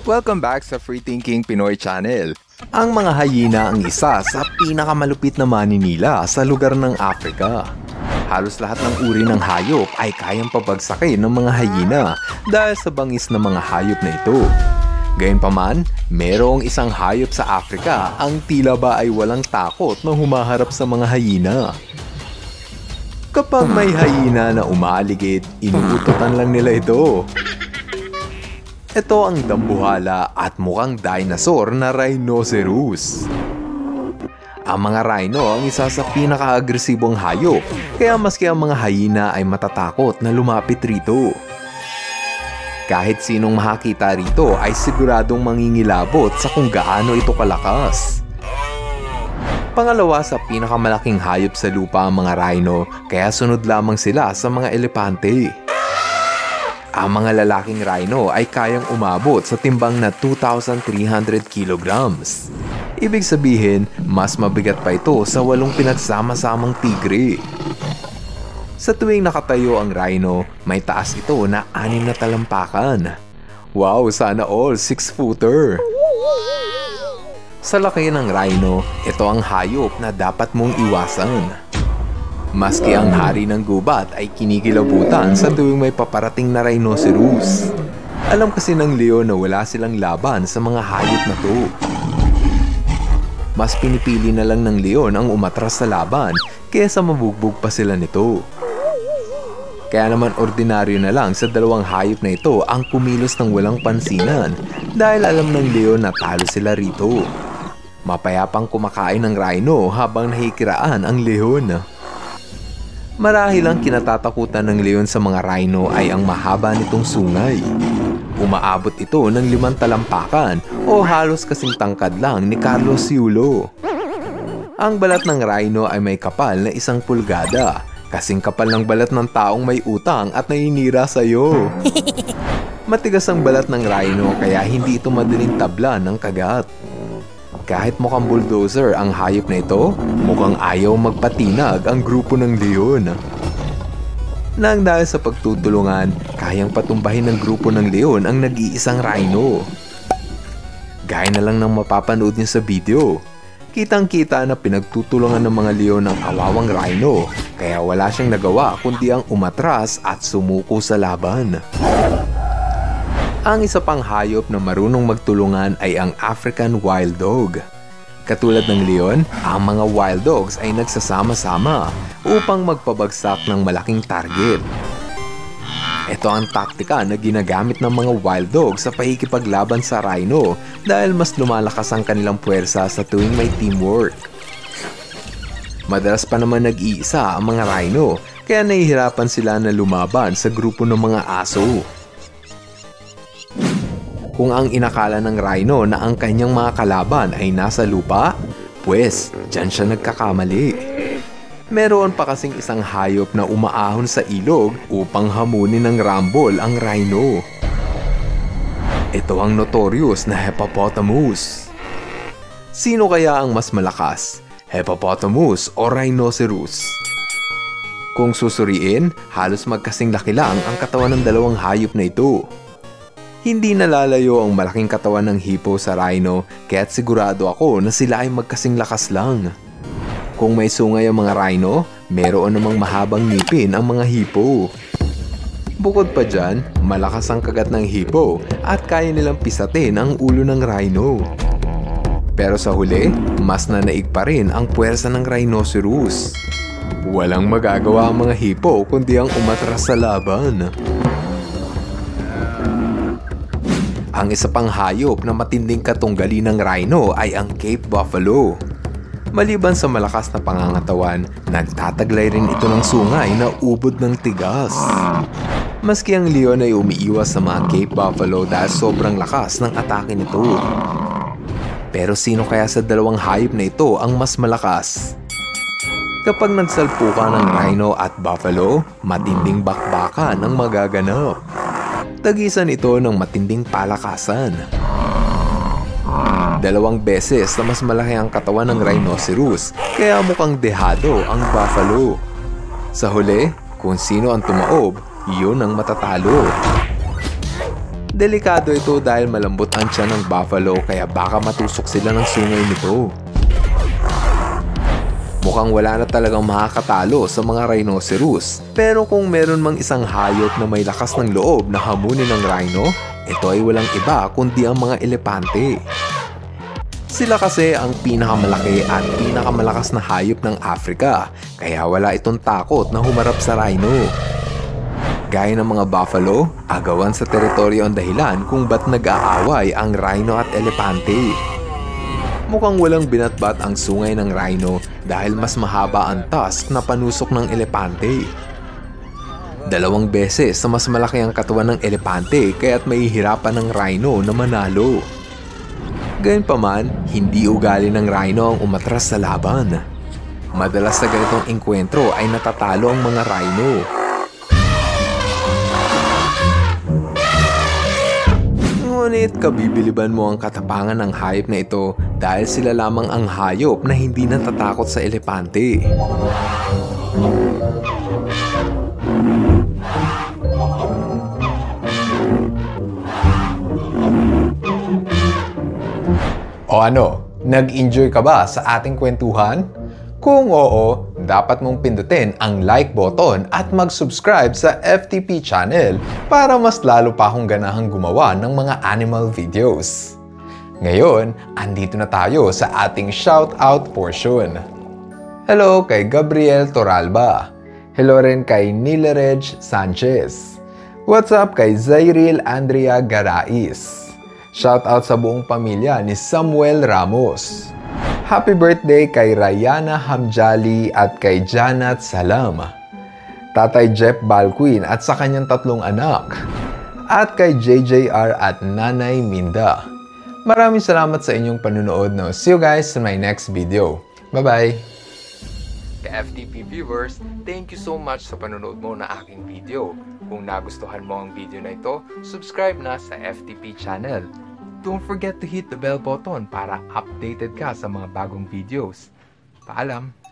Welcome back sa Free Thinking Pinoy Channel. Ang mga hyena ang isa sa pinakamalupit na maninila sa lugar ng Africa. Halos lahat ng uri ng hayop ay kayang pabagsakin ng mga hyena dahil sa bangis ng mga hayop na ito. Gayunpaman, merong isang hayop sa Africa ang tila ba ay walang takot na humaharap sa mga hyena. Kapag may hyena na umaaligid, inuutotan lang nila ito. Ito ang dambuhala at mukhang dinosaur na rhinoceros. Ang mga rhino ang isa sa pinaka-agresibong hayop, kaya maski ang mga hyena ay matatakot na lumapit rito. Kahit sinong makakita rito ay siguradong mangingilabot sa kung gaano ito kalakas. Pangalawa sa pinakamalaking hayop sa lupa ang mga rhino, kaya sunod lamang sila sa mga elepante. Ang mga lalaking rhino ay kayang umabot sa timbang na 2,300 kilograms. Ibig sabihin, mas mabigat pa ito sa 8 pinagsama-samang tigre. Sa tuwing nakatayo ang rhino, may taas ito na 6 na talampakan. Wow, sana all 6-footer! Sa laki ng rhino, ito ang hayop na dapat mong iwasan. Maski ang hari ng gubat ay kinikilabutan sa tuwing may paparating na rhinoceros. Alam kasi ng leon na wala silang laban sa mga hayop na to. Mas pinipili na lang ng leon ang umatras sa laban kaysa mabugbog pa sila nito. Kaya naman ordinaryo na lang sa dalawang hayop na ito ang kumilos ng walang pansinan dahil alam ng leon na talo sila rito. Mapayapang kumakain ng rhino habang nahikiraan ang leon. Marahil ang kinatatakutan ng leon sa mga rhino ay ang mahaba nitong sungay. Umaabot ito ng 5 talampakan o halos kasing tangkad lang ni Carlos Yulo. Ang balat ng rhino ay may kapal na 1 pulgada, kasing kapal ng balat ng taong may utang at naninira sa iyo. Matigas ang balat ng rhino kaya hindi ito madaling tablan ng kagat. Kahit mukhang bulldozer ang hayop na ito, mukhang ayaw magpatinag ang grupo ng leon. Nang dahil sa pagtutulungan, kayang patumbahin ng grupo ng leon ang nag-iisang rhino. Gaya na lang ng mapapanood niyo sa video. Kitang-kita na pinagtutulungan ng mga leon ang kawawang rhino, kaya wala siyang nagawa kundi ang umatras at sumuko sa laban. Ang isa pang hayop na marunong magtulungan ay ang African wild dog. Katulad ng leon, ang mga wild dogs ay nagsasama-sama upang magpabagsak ng malaking target. Ito ang taktika na ginagamit ng mga wild dogs sa pakikipaglaban sa rhino dahil mas lumalakas ang kanilang puwersa sa tuwing may teamwork. Madalas pa naman nag-iisa ang mga rhino kaya nahihirapan sila na lumaban sa grupo ng mga aso. Kung ang inakala ng rhino na ang kanyang mga kalaban ay nasa lupa, pues dyan siya nagkakamali. Meron pa kasing isang hayop na umaahon sa ilog upang hamunin ng rambol ang rhino. Ito ang notorious na hippopotamus. Sino kaya ang mas malakas? Hippopotamus o rhinoceros? Kung susuriin, halos magkasing laki lang ang katawan ng dalawang hayop na ito. Hindi nalalayo ang malaking katawan ng hippo sa rhino kaya't sigurado ako na sila ay magkasing lakas lang. Kung may sungay ang mga rhino, meron namang mahabang ngipin ang mga hippo. Bukod pa dyan, malakas ang kagat ng hippo at kaya nilang pisatin ang ulo ng rhino. Pero sa huli, mas nanaig pa rin ang puwersa ng rhinoceros. Walang magagawa ang mga hippo kundi ang umatras sa laban. Ang isa pang hayop na matinding katunggali ng rhino ay ang Cape Buffalo. Maliban sa malakas na pangangatawan, nagtataglay rin ito ng sungay na ubod ng tigas. Maski ang leon ay umiiwas sa mga Cape Buffalo dahil sobrang lakas ng atake nito. Pero sino kaya sa dalawang hayop na ito ang mas malakas? Kapag nagsalpukan ng rhino at buffalo, matinding bakbakan ang magaganap. Tagisan ito ng matinding palakasan. 2 beses na mas malaki ang katawan ng rhinoceros, kaya mukhang dehado ang buffalo. Sa huli, kung sino ang tumaob, yun ang matatalo. Delikado ito dahil malambot ang tiyan ng buffalo kaya baka matusok sila ng sungay nito. Mukhang wala na talagang makakatalo sa mga rhinoceros. Pero kung meron mang isang hayop na may lakas ng loob na hamunin ng rhino, ito ay walang iba kundi ang mga elepante. Sila kasi ang pinakamalaki at pinakamalakas na hayop ng Africa, kaya wala itong takot na humarap sa rhino. Gaya ng mga buffalo, agawan sa teritoryo ang dahilan kung ba't nag-aaway ang rhino at elepante. Mukhang walang binatbat ang sungay ng rhino dahil mas mahaba ang tusk na panusok ng elepante. 2 beses na mas malaki ang katawan ng elepante kaya't mahihirapan ng rhino na manalo. Gayunpaman, hindi ugali ng rhino ang umatras sa laban. Madalas sa ganitong engkwentro ay natatalo ang mga rhino. Ngunit kabibiliban mo ang katapangan ng hayop na ito dahil sila lamang ang hayop na hindi natatakot sa elepante. O ano, nag-enjoy ka ba sa ating kwentuhan? Kung oo, dapat mong pindutin ang like button at mag-subscribe sa FTP channel para mas lalo pa akong ganahang gumawa ng mga animal videos. Ngayon, andito na tayo sa ating shoutout portion. Hello kay Gabriel Toralba. Hello rin kay Nilerej Sanchez. What's up kay Zairil Andrea Garais. Shoutout sa buong pamilya ni Samuel Ramos. Happy birthday kay Rayana Hamjali at kay Janat Salam. Tatay Jeff Balquin at sa kanyang 3 anak. At kay JJR at Nanay Minda. Maraming salamat sa inyong panunood. No? See you guys in my next video. Bye-bye! FTP viewers, thank you so much sa panunood mo na aking video. Kung nagustuhan mo ang video na ito, subscribe na sa FTP channel. Don't forget to hit the bell button para updated ka sa mga bagong videos. Paalam!